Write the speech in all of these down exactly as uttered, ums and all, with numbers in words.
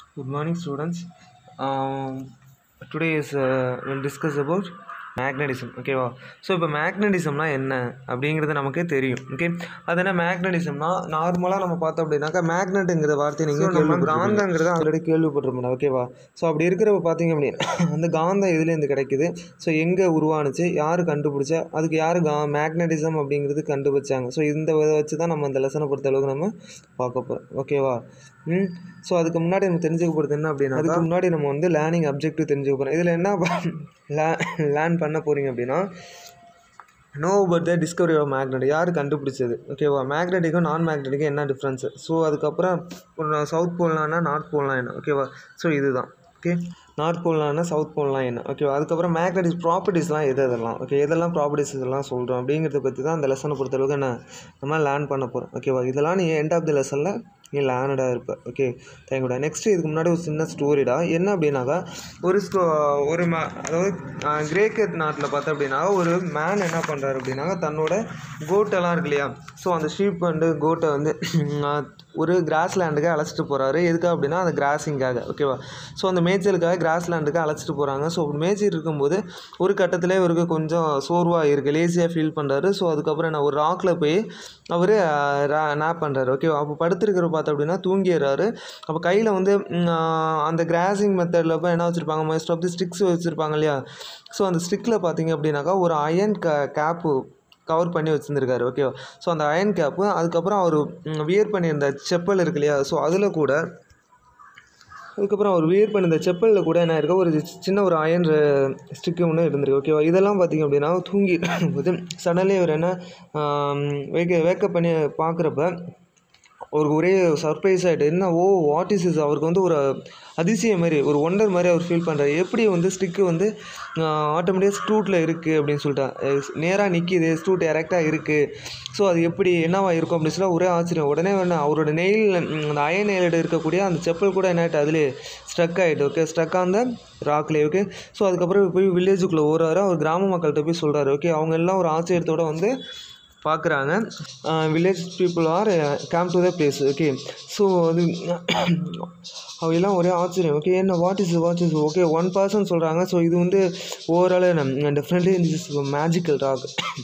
Good morning, students. Um, today is uh, we'll discuss about magnetism. ஓகேவா? So இப்போ மேக்னடிசம்னா என்ன அப்படிங்கிறது நமக்கு தெரியும். ஓகே, அது என்ன மேக்னடிசம்னா நார்மலாக நம்ம பார்த்தோம் அப்படின்னாக்கா மேக்னெட்டுங்கிற வார்த்தை நீங்கள் நம்ம காந்தங்கிறத ஆல்ரெடி கேள்விப்பட்டிருப்போம். ஓகேவா? ஸோ அப்படி இருக்கிறப்ப பார்த்தீங்க அப்படின்னா அந்த காந்தம் எதுலேருந்து கிடைக்குது, ஸோ எங்கே உருவானுச்சு, யார் கண்டுபிடிச்சா, அதுக்கு யார் கா மேக்னடிசம் அப்படிங்கிறது கண்டுபிடிச்சாங்க. ஸோ இந்த இதை வச்சு தான் நம்ம அந்த லெசனை பொறுத்த அளவுக்கு நம்ம பார்க்க போகிறோம். ஓகேவா? ம் ஸோ அதுக்கு முன்னாடி நம்ம தெரிஞ்சுக்க போகிறது என்ன அப்படின்னா, அதுக்கு முன்னாடி நம்ம வந்து லேர்னிங் அப்ஜெக்டிவ் தெரிஞ்சுக்க போகிறோம். இதில் என்ன லே லேர்ன் பண்ண போகிறீங்க அப்படின்னா, no but the discovery of magnet, யார் கண்டுபிடிச்சது. ஓகேவா? மேக்னெட்டிக்கும் நான் மேக்னெட்டிக்கும் என்ன டிஃப்ரென்ஸு. ஸோ அதுக்கப்புறம் சவுத் போல்னா நார்த் போல்னா என்ன. ஓகேவா? ஸோ இதுதான். ஓகே, நார்த் போல்னா சவுத் போல்லாம் என்ன. ஓகேவா? அதுக்கப்புறம் மேக்னெட்டிக் ப்ராப்பர்ட்டிஸ்லாம் எது எதெல்லாம், ஓகே, எதெல்லாம் ப்ராப்பர்ட்டிஸ் இதெல்லாம் சொல்கிறோம் அப்படிங்கிறத பற்றி தான் அந்த லெசனை பொறுத்தளவுக்கு என்ன நம்ம லேர்ன் பண்ண போகிறோம். ஓகேவா? இதெல்லாம் நீ எண்ட் ஆஃப் த லெசனில் நீ லேர்னடாக இருப்ப. ஓகே, தேங்க்யூடா. நெக்ஸ்ட்டு இதுக்கு முன்னாடி ஒரு சின்ன ஸ்டோரிடா. என்ன அப்படின்னாக்கா, ஒரு ஸ்டோ ஒரு மே அதாவது கிரேக்க நாட்டில் பார்த்தா அப்படின்னா ஒரு மேன் என்ன பண்ணுறாரு அப்படின்னாக்கா, தன்னோட கோட்டெல்லாம் இருக்கு இல்லையா, ஸோ அந்த ஷீப் வந்து கோட்டை வந்து ஒரு கிராஸ் லேண்டுக்கு அழைச்சிட்டு போகிறாரு. எதுக்காக அப்படின்னா அந்த கிராஸிங்காக. ஓகேவா? ஸோ அந்த மேய்ச்சலுக்காக கிராஸ் லேண்டுக்கு அழைச்சிட்டு போகிறாங்க. ஸோ மேய்ச்சிட்டு இருக்கும்போது ஒரு கட்டத்தில் இவருக்கு கொஞ்சம் சோர்வாக இருக்குது, லேசியாக ஃபீல் பண்ணுறாரு. ஸோ அதுக்கப்புறம் என்ன ஒரு ராக்கில் போய் அவர் நேப் பண்ணுறாரு. ஓகேவா? அப்போ படுத்துருக்கிற பார்த்தா அப்படின்னா தூங்கிடுறாரு. அப்போ கையில் வந்து அந்த கிராசிங் மெத்தடில் போய் என்ன வச்சுருப்பாங்க, மோஸ்ட் ஆஃப் தி ஸ்டிக்ஸ் வச்சுருப்பாங்க இல்லையா. ஸோ அந்த ஸ்டிக்கில் பார்த்தீங்க அப்படின்னாக்கா ஒரு அயன் க கேப்பு கவர் பண்ணி வச்சுருந்துருக்காரு. ஓகேவா? ஸோ அந்த அயன் கேப்பு, அதுக்கப்புறம் அவர் வியர் பண்ணியிருந்த செப்பல் இருக்கு இல்லையா, ஸோ அதில் கூட அதுக்கப்புறம் அவர் வியர் பண்ணியிருந்த செப்பலில் கூட என்ன இருக்கா, ஒரு சின்ன ஒரு அயன் ஸ்டிக்கு ஒன்று இருந்திருக்கு. ஓகேவா? இதெல்லாம் பார்த்திங்க அப்படின்னா தூங்கி போது சடன்லி அவர் என்ன வேக்க வேக்கப் பண்ணி பார்க்குறப்ப அவருக்கு ஒரே சர்ப்ரைஸ் ஆகிட்டு, என்ன ஓ வாட் இஸ் இஸ், அவருக்கு வந்து ஒரு அதிசயம் மாதிரி, ஒரு ஒண்டர் மாதிரி அவர் ஃபீல் பண்ணுறாரு. எப்படி வந்து ஸ்டிக்கு வந்து ஆட்டோமேட்டிக்காக ஸ்டூட்டில் இருக்குது அப்படின்னு சொல்லிட்டு நேராக நிற்கிது, ஸ்டூட் டேரெக்டாக இருக்குது. ஸோ அது எப்படி என்னவா இருக்கும் அப்படின்னு சொல்லி ஒரே ஆச்சரியம். உடனே வேணா அவரோட நெயில், அந்த அயன் நெயிலோட இருக்கக்கூடிய அந்த செப்பல் கூட என்ன ஆகிட்டு அதிலே ஸ்ட்ரக் ஆகிட்டு. ஓகே, ஸ்ட்ரக் அந்த ராக்லேயே. ஓகே, ஸோ அதுக்கப்புறம் போய் வில்லேஜுக்குள்ளே ஓடுறாரு. அவர் கிராம மக்கள்கிட்ட போய் சொல்கிறாரு. ஓகே, அவங்க எல்லாம் ஒரு ஆச்சரியத்தோடு வந்து பார்க்குறாங்க. Village people are came to the place. Okay, so அது அவையெல்லாம் ஒரே ஆச்சரியம். ஓகே, என்ன what is what is okay one person சொல்கிறாங்க. ஸோ இது வந்து overall definitely this is magical rock.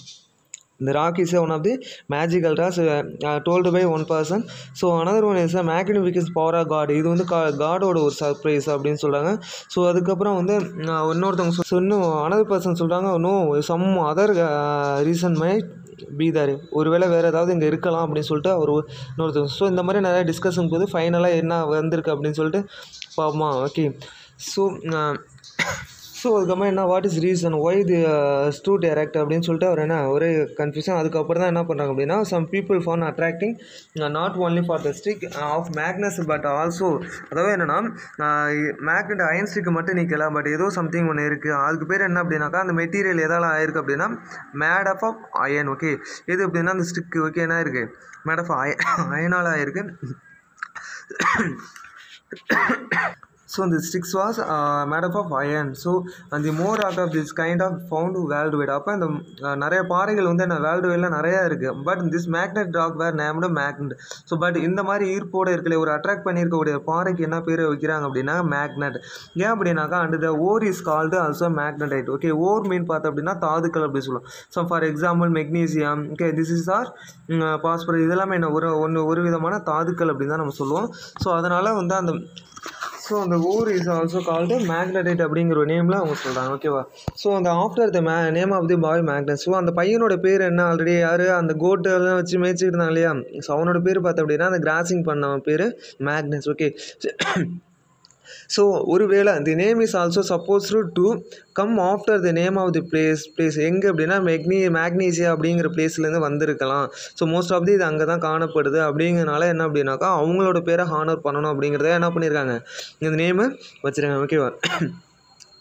The rock is one of the magical rocks uh, told by one person. So another one is a magnificent power of God. இது வந்து காடோட ஒரு surprise அப்படின்னு சொல்கிறாங்க. So அதுக்கப்புறம் வந்து இன்னொருத்தவங்க சொன்ன அனதர் பர்சன் சொல்கிறாங்க, no some other reason may be there, ஒருவேளை வேறு ஏதாவது இங்கே இருக்கலாம் அப்படின்னு சொல்லிட்டு அவர் இன்னொருத்தவங்க. ஸோ இந்த மாதிரி நிறையா டிஸ்கஷன் போது ஃபைனலாக என்ன வந்திருக்கு அப்படின்னு சொல்லிட்டு பார்ப்போமா. ஓகே, ஸோ ஸோ அதுக்கப்புறம் என்ன what is reason why the ஸ்டூ டேரக்ட் அப்படின்னு சொல்லிட்டு அவர் என்ன ஒரே கன்ஃபியூஷன். அதுக்கப்புறம் தான் என்ன பண்ணுறாங்க அப்படின்னா, some people for attracting not only for the stick of Magnes but also, அதாவது என்னென்னா மேக்னெட் அயன் ஸ்டிக்கு மட்டும் நிற்கலாம், பட் ஏதோ சம்திங் ஒன்று இருக்குது. அதுக்கு பேர் என்ன அப்படின்னாக்கா, அந்த மெட்டீரியல் எதால் ஆயிருக்கு அப்படின்னா made of of iron. Okay, எது அப்படின்னா அந்த ஸ்டிக்கு. ஓகே, என்ன இருக்குது மேட் ஆஃப் அய அயனால் ஆயிருக்கு. So the sticks was uh, made up of iron. So and the more out of this kind of found worldwide. அப்போ இந்த நிறைய பாறைகள் வந்து என்ன வேர்ல்டுவைடில் நிறையா இருக்குது. But this magnet rock were named magnet. So but இந்த மாதிரி ஈர்ப்போடு இருக்கல ஒரு அட்ராக்ட் பண்ணியிருக்கக்கூடிய பாறைக்கு என்ன பேர் வைக்கிறாங்க அப்படின்னா மேக்னெட். ஏன் அப்படின்னாக்கா and the ore is called also magnetite. Okay, ore mean பார்த்தோம் அப்படின்னா தாதுக்கள் அப்படி சொல்லுவோம். So for example magnesium, okay, this is or phosphorus, இதெல்லாமே என்ன ஒரு ஒன்று ஒரு விதமான தாதுக்கள் அப்படின்னு தான் நம்ம சொல்லுவோம். ஸோ அதனால் வந்து அந்த ஸோ அந்த ore is also called magnetite அப்படிங்கிற ஒரு நேமில் அவங்க சொல்கிறாங்க. ஓகேவா? ஸோ அந்த ஆஃப்டர் த மே name of the boy Magnes. So அந்த பையனோட பேர் என்ன, ஆல்ரெடி யார் அந்த கோட்டெல்லாம் வச்சு மேய்ச்சிட்டு இருந்தாங்க இல்லையா, ஸோ அவனோட பேர் பார்த்தோம் அப்படின்னா அந்த கிராசிங் பண்ணவன் பேர் மேக்னஸ். ஓகே, ஸோ ஒருவேளை the name is also supposed to come after the name of the place place எங்கே அப்படின்னா மெக்னி மேக்னீசியா அப்படிங்கிற பிளேஸ்லேருந்து வந்திருக்கலாம். ஸோ மோஸ்ட் ஆஃப் தி இது அங்கே தான் காணப்படுது. அப்படிங்கிறனால என்ன அப்படின்னாக்கா அவங்களோட பேரை ஹானர் பண்ணணும் அப்படிங்கிறத என்ன பண்ணியிருக்காங்க, இந்த நேமு வச்சுருக்காங்க. ஓகேவா?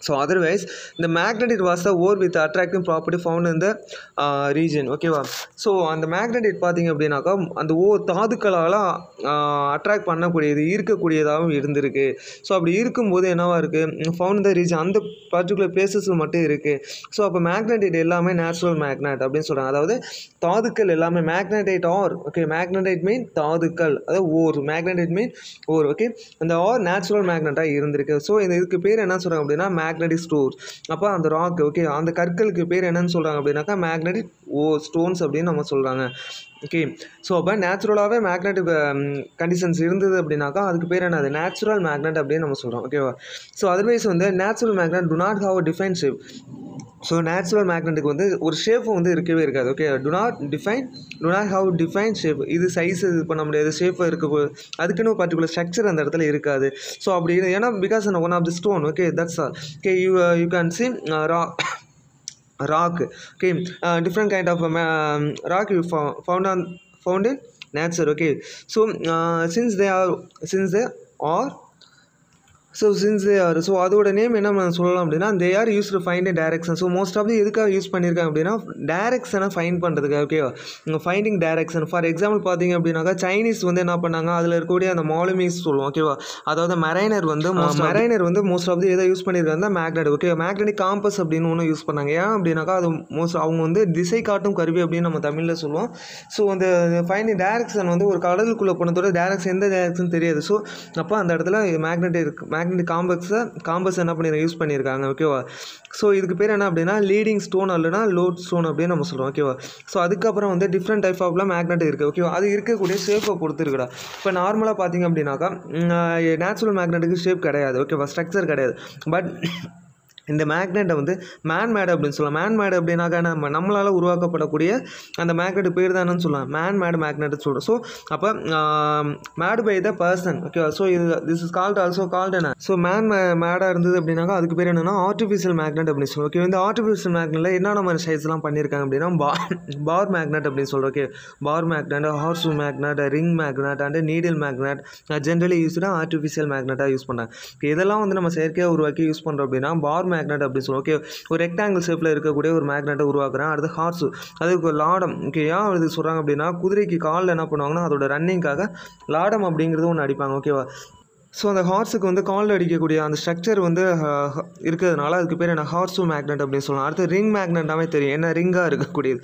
So otherwise the magnetit was the ore with attracting property found in the uh, region. ஓகேவா. ஸோ அந்த மேக்னெட்டிட் பார்த்திங்க அப்படின்னாக்கா அந்த ஓ தாதுக்களால் அட்ராக்ட் பண்ணக்கூடியது ஈர்க்கக்கூடியதாகவும் இருந்திருக்கு. ஸோ அப்படி இருக்கும்போது என்னவா இருக்குது, ஃபவுண்ட் இந்த ரீஜன் அந்த பர்டிகுலர் பிளேசஸில் மட்டும் இருக்குது. ஸோ அப்போ மேக்னெட்டிட் எல்லாமே நேச்சுரல் மேக்னெட் அப்படின்னு சொல்கிறாங்க. அதாவது தாதுக்கள் எல்லாமே மேக்னெடைட் ஆர் ஓகே மேக்னெடைட் மீன் தாதுக்கள், அதாவது ore magnetite mean ore okay அந்த ஆர் நேச்சுரல் மேக்னெட்டாக இருந்திருக்கு. ஸோ இந்த இதுக்கு பேர் என்ன சொல்கிறாங்க அப்படின்னா மேக்னெட்டிக் ஸ்டோர்ஸ். அப்போ அந்த ராக் ஓகே அந்த கற்களுக்கு பேர் என்னன்னு சொல்கிறாங்க அப்படின்னாக்கா மேக்னெட்டிக் ஓ ஸ்டோன்ஸ் அப்படின்னு நம்ம சொல்கிறாங்க. ஓகே ஸோ அப்போ நேச்சுரலாகவே மேக்னெட்டிக் கண்டிஷன்ஸ் இருந்தது அப்படின்னாக்கா அதுக்கு பேர் என்னது நேச்சுரல் மேக்னெட் அப்படின்னு நம்ம சொல்கிறோம். ஓகேவா. ஸோ அதர்வைஸ் வந்து natural magnet do not have a define shape. So natural மேக்னெட்டுக்கு வந்து ஒரு ஷேப் வந்து இருக்கவே இருக்காது. Okay do not define do not have define shape. இது சைஸ் இது பண்ண முடியாது, ஷேப்பாக இருக்க அதுக்குன்னு ஒரு பர்டிகுலர் ஸ்ட்ரக்சர் அந்த இடத்துல இருக்காது. ஸோ அப்படி ஏன்னா because one of the stone okay that's all. Okay you you can see rock rock okay different kind of rock you found on found in nature. Okay so since they are since they are so since they are so அதோட name என்ன சொல்லலாம் அப்படின்னா they are use to find direction. So most of the எதுக்காக use பண்ணியிருக்காங்க அப்படின்னா டைரக்ஷனை find பண்ணுறதுக்கு. ஓகேவா. இங்கே ஃபைண்டிங் டைரக்ஷன் ஃபார் எக்ஸாம்பிள் பார்த்தீங்க அப்படின்னாக்கா சைனீஸ் வந்து என்ன பண்ணாங்க அதில் இருக்கக்கூடிய அந்த மாலுமிஸ் சொல்லுவோம். ஓகேவா. அதாவது மெரைனர் வந்து மெரைனர் வந்து மோஸ்ட் ஆஃப் தி எதை யூஸ் பண்ணியிருக்காங்க மேக்னெட். ஓகே மேக்னெட்டிக் காம்பஸ் அப்படின்னு ஒன்று யூஸ் பண்ணாங்க. ஏன் அப்படின்னாக்கா அது மோஸ்ட் அவங்க வந்து திசை காட்டும் கருவி அப்படின்னு நம்ம தமிழில் சொல்லுவோம். ஸோ அந்த ஃபைண்டிங் டைரக்ஷன் வந்து ஒரு கடலுக்குள்ளே போனதோட டைரக்ஷன் எந்த டைரக்ஷன் தெரியாது. ஸோ அப்போ அந்த இடத்துல மேக்னெட் இருக்கு மேக்னெட்டிக் காம்பஸை காம்பஸ் என்ன பண்ணி யூஸ் பண்ணியிருக்காங்க. ஓகேவா. ஸோ இதுக்கு பேர் என்ன அப்படின்னா லீடிங் ஸ்டோன் அல்லனா லோட் ஸ்டோன் அப்படின்னு நம்ம சொல்கிறோம். ஓகேவா. ஸோ அதுக்கப்புறம் வந்து டிஃப்ரெண்ட் டைப் ஆஃப்லாம் மேக்னெட் இருக்குது. ஓகேவா. அது இருக்கக்கூடிய ஷேப்பை பொறுத்துருக்குடா. இப்போ நார்மலாக பார்த்தீங்க அப்படின்னாக்கா நேச்சுரல் மேக்னெட்டுக்கு ஷேப் கிடையாது. ஓகேவா. ஸ்ட்ரக்சர் கிடையாது. பட் இந்த மேக்னெட்டை வந்து மேன் மேடு அப்படின்னு சொல்லலாம். மேன் மேடு அப்படின்னாக்கா நம்ம நம்மளால் உருவாக்கப்படக்கூடிய அந்த மேக்னெட் பேர் தான் என்னன்னு சொல்லலாம் மேன் மேடு மேக்னெட் சொல்கிறோம். ஸோ அப்போ மேடு பை த பர்சன். ஓகேவா. ஸோ இது this is called also called என்ன ஸோ மேன் மேடாக இருந்தது அப்படின்னாக்கா அதுக்கு பேர் என்னென்னா ஆர்டிஃபிஷியல் மேக்னெட் அப்படின்னு சொல்லுவோம். ஓகே இந்த ஆர்டிஃபிஷியல் மேக்னெட்டில் என்னென்ன மாதிரி சைஸ்லாம் பண்ணியிருக்காங்க அப்படின்னா பா பார் மேக்னெட் அப்படின்னு சொல்கிறோம். Okay bar magnet horse magnet ring magnet and needle magnet generally யூஸ்டாக ஆர்டிஃபிஷியல் மேக்னெட்டாக யூஸ் பண்ணுறாங்க. இதெல்லாம் வந்து நம்ம செயற்கையாக உருவாக்கி யூஸ் பண்ணுறோம் அப்படின்னா பார் மேக்னெட் அப்படின்னு சொல்லுவோம். ஓகே ஒரு ரெக்டாங்கிள் ஷேப்பில் இருக்கக்கூடிய ஒரு மேக்னெட்டை உருவாக்குறேன். அடுத்து ஹார்ஸ் அதுக்கு லாடம். ஓகே ஏன் இது சொல்கிறாங்க அப்படின்னா குதிரைக்கு காலில் என்ன பண்ணுவாங்கன்னா அதோட ரன்னிங்காக லாடம் அப்படிங்கிறது ஒன்று அடிப்பாங்க. ஓகேவா. ஸோ அந்த ஹார்ஸுக்கு வந்து காலில் அடிக்கக்கூடிய அந்த ஸ்ட்ரக்சர் வந்து இருக்கிறதுனால அதுக்கு பேர் என்ன ஹார்ஸு மேக்னெட் அப்படின்னு சொல்லலாம். அடுத்து ரிங் மேக்னெட்டாகவே தெரியும் என்ன ரிங்காக இருக்கக்கூடியது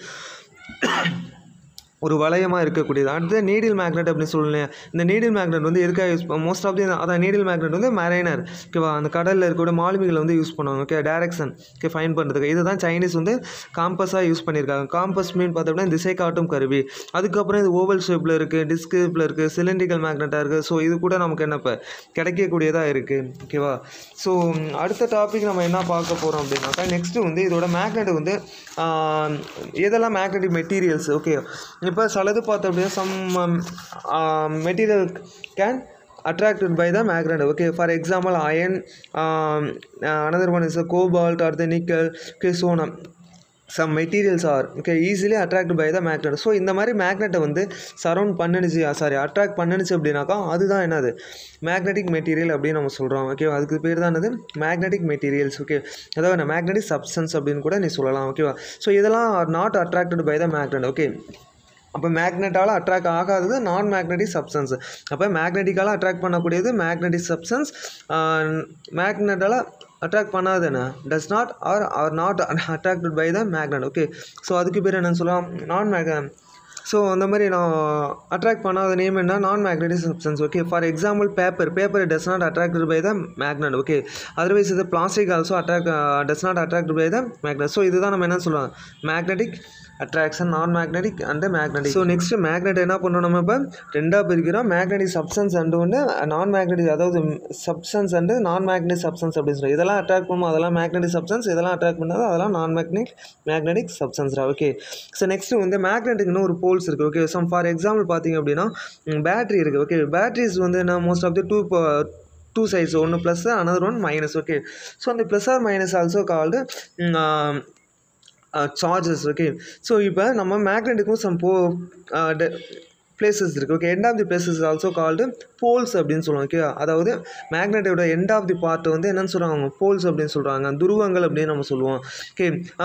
ஒரு வளையமாக இருக்கக்கூடியது. அடுத்து நீடில் மேக்னெட் அப்படின்னு சொல்லலையே இந்த நீடில் மேக்னெட் வந்து எதுக்காக யூஸ் மோஸ்ட் ஆஃப் தி அதான் நீடில் மேக்னெட் வந்து மெரைனர் ஓகேவா அந்த கடலில் இருக்கக்கூடிய மாலுமிகளை வந்து யூஸ் பண்ணுவாங்க. ஓகே டைரக்ஷன் ஓகே ஃபைன் பண்ணுறதுக்கு. இதுதான் சைனீஸ் வந்து காம்பஸாக யூஸ் பண்ணியிருக்காங்க. காம்பஸ் மீன் பார்த்தோம்னா திசை காட்டும் கருவி. அதுக்கப்புறம் இது ஓவல் ஷேப்பில் இருக்குது, டிஸ்க் ஷேப்பில் இருக்குது, சிலிண்ட்ரிக்கல் மேக்னெட்டாக இருக்குது. ஸோ இது கூட நமக்கு என்ன இப்போ கிடைக்கக்கூடியதாக இருக்குது. ஓகேவா. ஸோ அடுத்த டாபிக் நம்ம என்ன பார்க்க போகிறோம் அப்படின்னாக்கா நெக்ஸ்ட்டு வந்து இதோட மேக்னெட் வந்து எதெல்லாம் மேக்னெட்டிக் மெட்டீரியல்ஸ். ஓகே இப்போ சிலது பார்த்தோம் அப்படின்னா some material can attracted by the magnet. Okay, for example iron, um, another one is a cobalt or the nickel. Okay, so on some materials are okay easily attracted by the magnet. So இந்த மாதிரி மேக்னெட்டை வந்து surround பண்ணிடுச்சு sorry attract பண்ணிடுச்சு அப்படின்னாக்கா அதுதான் என்னது magnetic material அப்படின்னு நம்ம சொல்கிறோம். ஓகே அதுக்கு பேர் தான் என்னது மேக்னெட்டிக் மெட்டீரியல்ஸ். ஓகே அதாவது மேக்னெட்டிக் சப்ஸ்டன்ஸ் அப்படின்னு கூட நீ சொல்லலாம். ஓகேவா. ஸோ இதெல்லாம் are not attracted by the magnet. Okay அப்போ மேக்னெட்டால் அட்ராக்ட் ஆகாதது நான் மேக்னெட்டிக் சப்ஸ்டன்ஸ். அப்போ மேக்னெட்டிக்கால் அட்ராக்ட் பண்ணக்கூடியது மேக்னெட்டிக் சப்ஸ்டன்ஸ். மேக்னெட்டால் அட்ராக்ட் பண்ணாது என்ன does not are are not attracted by the magnet. Okay so அதுக்கு பேர் என்னன்னு சொல்லலாம் நான் மேக்னெட். ஸோ அந்த மாதிரி நான் அட்ராக்ட் பண்ணாத நேம் என்ன non magnetic substance. Okay for example paper paper does not attracted by the magnet. Okay otherwise இது plastic also attract does not attracted by the magnet. So இதுதான் நம்ம என்ன சொல்லுவோம் magnetic attraction non magnetic and magnetic. So next magnet என்ன பண்ணுறோம் நம்ம இப்போ ரெண்டாக பிரிக்கிறோம் மேக்னெட்டிக் சப்ஸ்டன்ஸ் அண்டு ஒன்று நான் மேக்னெட்டிக் அதாவது substance and non magnetic substance அப்படின்னு சொல்லி இதெல்லாம் அட்ராக்ட் பண்ணுவோம் அதெல்லாம் மேக்னெட்டிக் சப்ஸ்டன்ஸ் இதெல்லாம் அட்ராக்ட் பண்ணாது அதெல்லாம் நான் மேக்னெட்டிக் மேக்னெட்டிக் சப்ஸ்டன்ஸ்ரா. ஓகே ஸோ நெக்ஸ்ட் வந்து மேக்னெட்டிக்னு ஒரு போல்ஸ் இருக்குது. ஓகே சம் ஃபார் எக்ஸாம்பிள் பார்த்தீங்க அப்படின்னா பேட்ரி இருக்குது. ஓகே பேட்ரிஸ் வந்து என்ன most of the two two sides ஒன்று plus another one minus. Okay so அந்த plus or minus also called charges. Okay so இப்போ நம்ம மேக்னெட்டுக்கும் சம் போ பிளேசஸ் இருக்குது. Okay, end of the places is also called poles அப்படின்னு சொல்லுவாங்க. Okay, அதாவது மேக்னெட்டோட எண்ட் ஆஃப் தி பார்ட் வந்து என்னென்னு சொல்கிறாங்க, போல்ஸ் அப்படின்னு சொல்கிறாங்க, துருவங்கள் அப்படின்னு நம்ம சொல்லுவோம். ஓகே,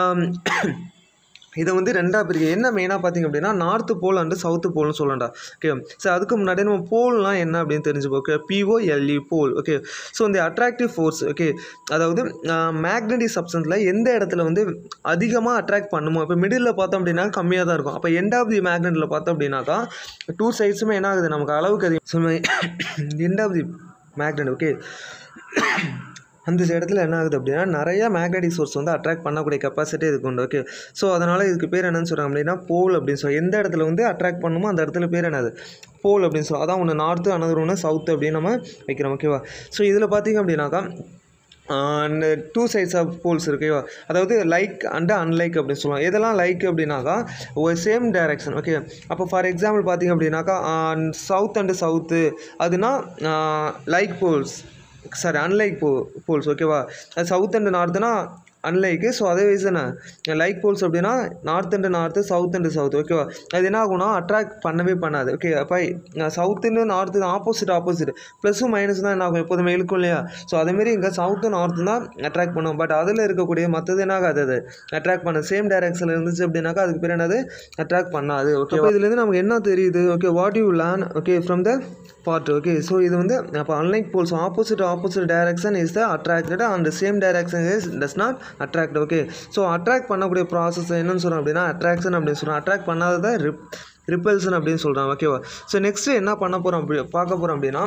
இதை வந்து ரெண்டாக பிரிக்க என்ன மெயினாக பார்த்திங்க அப்படின்னா நார்த்து போல் அண்டு சவுத்து போல்னு சொல்லலாம்டா. ஓகே, ஸோ அதுக்கு முன்னாடி நம்ம போல்னால் என்ன அப்படின்னு தெரிஞ்சுப்போம். Okay, P O L E pole. Okay, so இந்த அட்ராக்டிவ் ஃபோர்ஸ், ஓகே, அதாவது மேக்னெட்டிக் சப்ஸ்டன்ஸில் எந்த இடத்துல வந்து அதிகமாக அட்ராக்ட் பண்ணுமோ, இப்போ மிடில் பார்த்தோம் அப்படின்னா கம்மியாக தான் இருக்கும். அப்போ எண்ட் ஆஃப் தி மேக்னெட்டில் பார்த்தோம் அப்படின்னாக்கா டூ சைட்ஸுமே என்ன ஆகுது, நமக்கு அளவுக்கு அதிகம். So end of the magnet, okay, அந்த இடத்துல என்ன ஆகுது அப்படின்னா நிறையா மேக்னெட்டிக் சோர்ஸ் வந்து அட்ராக்ட் பண்ணக்கூடிய கெப்பாசிட்டி இதுக்கு உண்டு. ஓகே, ஸோ அதனால் இதுக்கு பேர் என்னன்னு சொல்கிறாங்க அப்படின்னா போல் அப்படின்னு சொல்லி, எந்த இடத்துல வந்து அட்ராக்ட் பண்ணுமோ அந்த இடத்துல பேர் என்னது, போல் அப்படின்னு சொல்லி. அதான் ஒன்று நார்த்து, அனதர் ஒன்று சவுத்து அப்படின்னு நம்ம வைக்கிறோம். ஓகேவா, ஸோ இதில் பார்த்திங்க அப்படின்னாக்கா டூ சைட்ஸ் ஆஃப் போல்ஸ் இருக்குவா, அதாவது லைக் அண்ட் அன்லைக் அப்படின்னு சொல்லுவாங்க. எதெல்லாம் லைக் அப்படின்னாக்கா ஒரு சேம் டைரக்ஷன். ஓகே, அப்போ ஃபார் எக்ஸாம்பிள் பார்த்திங்க அப்படின்னாக்கா சவுத் அண்டு சவுத்து அதுனா லைக் போல்ஸ், சாரி அன்லைக் போ போல்ஸ். ஓகேவா, அது சவுத் அண்டு நார்த்துனா அன்லைக்கு. ஸோ அதே வைஸ் என்ன லைக் போல்ஸ் அப்படின்னா north and north, south and south. ஓகேவா, அது என்ன ஆகும்னா அட்ராக்ட் பண்ணவே பண்ணாது. ஓகே, அப்போ சவுத்துன்னு நார்த்து ஆப்போசிட் ஆப்போசிட் ப்ளஸும் மைனஸ் தான் என்ன ஆகும், எப்போதுமே இழுக்கும் இல்லையா. ஸோ அதேமாரி இங்கே சவுத்து நார்த்து தான் அட்ராக்ட் பண்ணும். பட் அதில் இருக்கக்கூடிய மற்றது என்ன ஆகாது, அது அட்ராக்ட் பண்ண சேம் டைரக்ஷனில் இருந்துச்சு அப்படின்னாக்கா அதுக்கு பேர் என்னது அட்ராக்ட் பண்ணாது. ஓகே, இதுலேருந்து நமக்கு என்ன தெரியுது, okay, what you learn, okay, from the part. Okay, so இது வந்து அப்போ unlike poles opposite opposite direction is the attracted and same direction is does not attract. Okay, so attract பண்ணக்கூடிய ப்ராசஸ் என்னன்னு சொல்கிறோம் அப்படின்னா அட்ராக்ஷன் அப்படின்னு சொல்கிறோம். அட்ராக்ட் பண்ணாததை ரிப் ரிப்பல்சன் அப்படின்னு சொல்கிறாங்க. ஓகேவா, ஸோ நெக்ஸ்ட்டு என்ன பண்ண போகிறோம் அப்படி பார்க்க போகிறோம் அப்படின்னா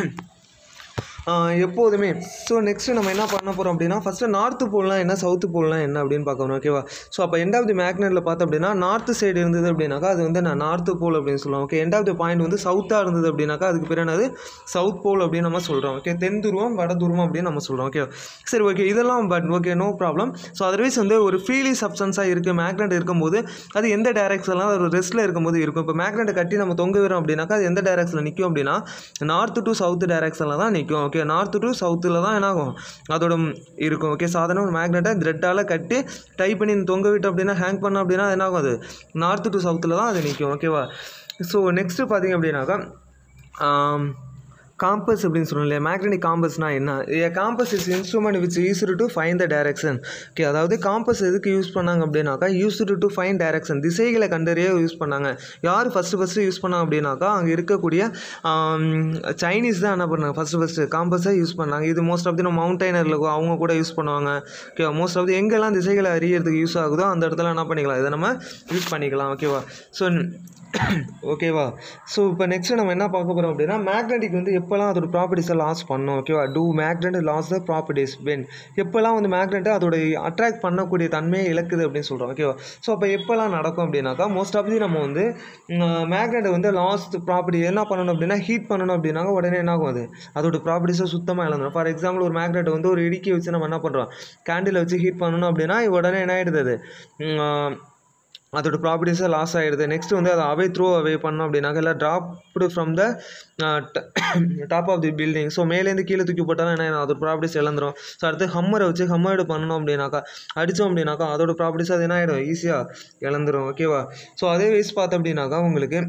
எப்போதுமே. ஸோ நெக்ஸ்ட்டு நம்ம என்ன பண்ண போகிறோம் அப்படின்னா ஃபஸ்ட்டு நார்த்து போல்னால் என்ன, சவுத்து போல்னால் என்ன அப்படின்னு பார்க்கணும். ஓகேவா, ஸோ அப்போ எண்ட் ஆஃப் தி மேக்னெட்டில் பார்த்தோம் அப்படின்னா நார்த்து சைடு இருந்தது அப்படின்னாக்கா அது வந்து நான் நார்த்து போல் அப்படின்னு சொல்லுவோம். Okay, end of the point வந்து சவுத்தாக இருந்தது அப்படின்னாக்கா அதுக்கு பேர் என்னது சவுத் போல் அப்படின்னு நம்ம சொல்கிறோம். ஓகே, தென் துருவம் வட துருவம் அப்படின்னு நம்ம சொல்கிறோம். ஓகே, சரி, ஓகே, இதெல்லாம் but okay no problem. So otherwise வந்து ஒரு ஃப்ரீலி சப்ஸ்டன்ஸாக இருக்குது மேக்னெட் இருக்கும்போது அது எந்த டைரக்ஷன்லாம் ஒரு ரெஸ்ட்டில் இருக்கும்போது இருக்கும். இப்போ மேக்னெட்டை கட்டி நம்ம தொங்க விடுறோம் அப்படின்னாக்கா அது எந்த டைரக்ஷனில் நிற்கும் அப்படின்னா நார்த்து டு சவுத்து டைரக்ஷனில் தான் நிற்கும். ஓகே, நார்த்து டு சவுத்தில் தான் என்ன ஆகும் அதோட இருக்கும். ஓகே, சாதாரண ஒரு மேக்னெட்டை த்ரெட்டால் கட்டி டைப் பண்ணி தொங்க விட்டோம் அப்படின்னா ஹேங் பண்ணோம் அப்படின்னா என்ன ஆகும், அது நார்த்து டு சவுத்தில் தான் அது நிற்கும். ஓகேவா, ஸோ நெக்ஸ்ட்டு பார்த்திங்க அப்படின்னாக்கா காம்பஸ் அப்படின்னு சொல்லுவோம் இல்லையா, மேக்னெட்டிக் காம்பஸ்னால் என்ன, a compass is instrument which used to find the direction. Okay, அதாவது காம்பஸ் எதுக்கு யூஸ் பண்ணாங்க அப்படின்னாக்கா யூஸ்டு டு ஃபைண்ட் டைரக்ஷன், திசைகளை கண்டறிய யூஸ் பண்ணாங்க. யார் ஃபஸ்ட்டு ஃபஸ்ட்டு யூஸ் பண்ணாங்க அப்படின்னாக்கா அங்கே இருக்கக்கூடிய சைனீஸ் தான் என்ன பண்ணாங்க ஃபஸ்ட்டு ஃபஸ்ட்டு காம்பஸை யூஸ் பண்ணாங்க. இது மோஸ்ட் ஆஃப் தி நம்ம மவுண்டெய்னரில் அவங்க கூட யூஸ் பண்ணுவாங்க. ஓகே, மோஸ்ட் ஆஃப் தி எங்கெல்லாம் திசைகளை அறியறதுக்கு யூஸ் ஆகுதோ அந்த இடத்துல என்ன பண்ணிக்கலாம், இதை நம்ம யூஸ் பண்ணிக்கலாம். ஓகேவா, ஸோ ஓகேவா, ஸோ இப்போ நெக்ஸ்ட்டு நம்ம என்ன பார்க்க போகிறோம் அப்படின்னா மேக்னெட்டிக் வந்து எப்போல்லாம் அதோட ப்ராப்பர்ட்டிஸை லாஸ் பண்ணோம். ஓகேவா, do magnet loss the properties when, எப்போல்லாம் வந்து மேக்னெட்டை அதோட அட்ராக்ட் பண்ணக்கூடிய தன்மையை இழக்குது அப்படின்னு சொல்கிறோம். ஓகேவா, ஸோ அப்போ எப்போல்லாம் நடக்கும் அப்படின்னாக்கா மோஸ்ட் ஆஃப் தி நம்ம வந்து மேக்னெட்டை வந்து லாஸ்ட் ப்ராப்பர்ட்டி என்ன பண்ணணும் அப்படின்னா ஹீட் பண்ணணும் அப்படின்னாக்க உடனே என்ன ஆகும், அது அதோட ப்ராப்பர்ட்டிஸை சுத்தமாக இழந்துடும். ஃபார் எக்ஸாம்பிள் ஒரு மேக்னெட்டை வந்து ஒரு இடுக்கி வச்சு நம்ம என்ன பண்ணுறோம் கேண்டில் வச்சு ஹீட் பண்ணணும் அப்படின்னா உடனே என்ன ஆகிடுது, அது அதோட ப்ராப்பர்ட்டிஸை லாஸ் ஆகிடுது. நெக்ஸ்ட் வந்து அதை அவே த்ரோ அவே பண்ணோம் அப்படின்னாக்கா இல்லை dropped from the top of the building, so மேலேருந்து கீழே தூக்கி போட்டாலும் என்ன அதோட ப்ராப்பர்ட்டிஸ் இழந்துடும். ஸோ அடுத்து ஹம்மரை வச்சு ஹம்மர்டு பண்ணணும் அப்படின்னாக்கா அடித்தோம் அப்படின்னாக்கா அதோட ப்ராப்பர்ட்டிஸ் அது என்ன ஆகிடும் ஈஸியாக இழந்துடும். ஓகேவா, ஸோ அதே வைஸ் பார்த்தோம் அப்படின்னாக்கா உங்களுக்கு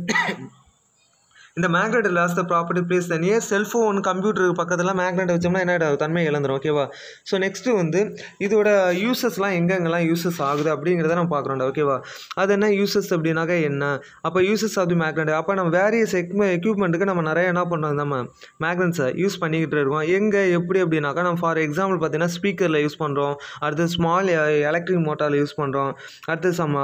இந்த magnet loss the property place the near cellphone கம்ப்யூட்டருக்கு பக்கத்தில் மேக்னெட் வச்சோம்னா என்ன ஆகிடும் தன்மை இழந்துடும். ஓகேவா, ஸோ நெக்ஸ்ட்டு வந்து இதோட யூசஸ்லாம் எங்கெங்கெல்லாம் யூசஸ் ஆகுது அப்படிங்கிறத நம்ம பார்க்குறோம்டா. ஓகேவா, அது என்ன யூசஸ் அப்படின்னாக்கா என்ன, அப்போ யூசஸ் ஆஃப் தி மேக்னெட், அப்போ நம்ம வேரியஸ் எக்யூ எக்யூப்மெண்ட்டுக்கு நம்ம நிறைய என்ன பண்ணுறோம் நம்ம மேக்னெட்ஸை யூஸ் பண்ணிக்கிட்டு இருக்கோம். எங்கே எப்படி அப்படின்னாக்கா நம்ம ஃபார் எக்ஸாம்பிள் பார்த்தீங்கன்னா ஸ்பீக்கரில் யூஸ் பண்ணுறோம், அடுத்து ஸ்மால் எலக்ட்ரிக் மோட்டாரில் யூஸ் பண்ணுறோம், அடுத்து சம்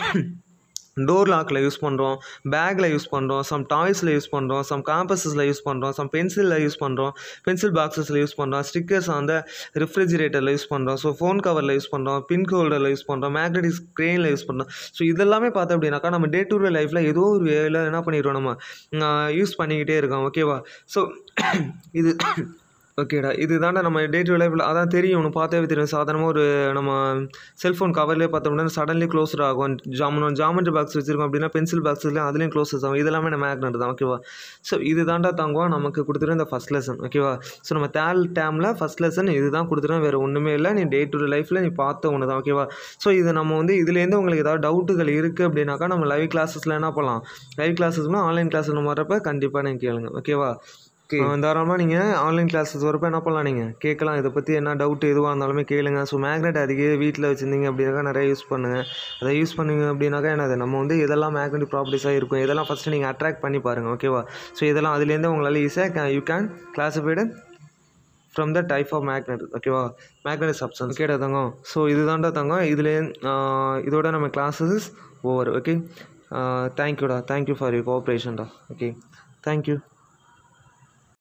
டோர் லாக்கில் யூஸ் பண்ணுறோம், பேக்கில் யூஸ் பண்ணுறோம், சம் டாய்ஸில் யூஸ் பண்ணுறோம், சம் காம்பஸஸில் யூஸ் பண்ணுறோம், சம் பென்சிலில் யூஸ் பண்ணுறோம், பென்சில் பாக்ஸஸில் யூஸ் பண்ணுறோம், ஸ்டிக்கர்ஸ் அந்த ரெஃப்ரிஜிரேட்டரில் யூஸ் பண்ணுறோம், ஸோ ஃபோன் கவரில் யூஸ் பண்ணுறோம், பின் ஹோல்டரில் யூஸ் பண்ணுறோம், மேக்னெட்டிக் ஸ்க்ரீனில் யூஸ் பண்ணுறோம். ஸோ இதெல்லாமே பார்த்தோம் அப்படின்னாக்கா நம்ம டே டு டே லைஃப்பில் ஏதோ ஒரு வேலை என்ன பண்ணிடுறோம் நம்ம யூஸ் பண்ணிக்கிட்டே இருக்கோம். ஓகேவா, ஸோ இது ஓகேடா இது தாண்டா நம்ம டே டு லைஃப்பில் அதான் தெரியும் ஒன்று பார்த்தாவே தெரியும் சாதாரணமாக ஒரு நம்ம செல்ஃபோன் கவர்லேயே பார்த்தோம்னா சடன்லி க்ளோஸ்ட் ஆகும் ஜாமன் ஜாமெண்ட்ரி பாக்ஸ் வச்சுருக்கோம் அப்படின்னா பென்சில் பாக்ஸ்லாம் அதுலேயும் க்ளோஸஸ் ஆகும் இதெல்லாமே நம்ம மேக்னெட் தான் ஓகேவா ஸோ இது தாண்டா தங்குவோம் நமக்கு கொடுத்துருவோம் இந்த ஃபஸ்ட் லெசன் ஓகேவா ஸோ நம்ம தேல் டேமில் ஃபஸ்ட் லெசன் இது தான் கொடுத்துருவோம் வேறு ஒன்றுமே இல்லை நீ டே டு லைஃப்பில் நீ பார்த்த ஒன்று தான் ஓகேவா ஸோ இது நம்ம வந்து இதுலேருந்து உங்களுக்கு ஏதாவது டவுட்டுகள் இருக்குது அப்படின்னாக்கா நம்ம லைவ் கிளாஸஸில் என்ன பண்ணலாம் லைவ் கிளாஸஸ்னால் ஆன்லைன் கிளாஸஸ் வரப்போ கண்டிப்பாக நீங்கள் கேளுங்க ஓகேவா ஓகே தாராளமாக நீங்கள் ஆன்லைன் கிளாஸஸ் வரப்போ என்ன பண்ணலாம் நீங்கள் கேட்கலாம் இதை பற்றி என்ன டவுட் எதுவாக இருந்தாலுமே கேளுங்க ஸோ மேக்னெட் அதிக வீட்டில் வச்சுருந்தீங்க அப்படின்னாக்கா நிறைய யூஸ் பண்ணுங்கள் அதை யூஸ் பண்ணுங்க அப்படின்னாக்கா என்னது நம்ம வந்து இதெல்லாம் மேக்னெட்டிக் ப்ராப்பர்ட்டிஸாக இருக்கும் இதெல்லாம் ஃபஸ்ட்டு நீங்கள் அட்ராக்ட் பண்ணி பாருங்கள் ஓகேவா ஸோ இதெல்லாம் அதுலேருந்து உங்களால் ஈஸியாக you can classified from the type of magnet ஓகேவா மேக்னெட்டிக் சப்ஸ்டன்ஸ் ஓகேடா தங்கம் ஸோ இதுதான்டா தங்கம் இதுலேயே இதோட நம்ம கிளாஸஸ் ஓவர் ஓகே தேங்க்யூடா தேங்க்யூ ஃபார் யூர் கோஆப்ரேஷன்டா ஓகே தேங்க்யூ